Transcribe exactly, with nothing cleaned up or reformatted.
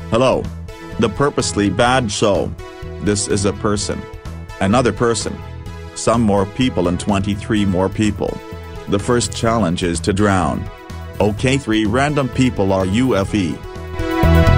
Hello. The Purposely Bad Show. This is a person. Another person. Some more people and twenty-three more people. The first challenge is to drown. Okay, three random people are U F E.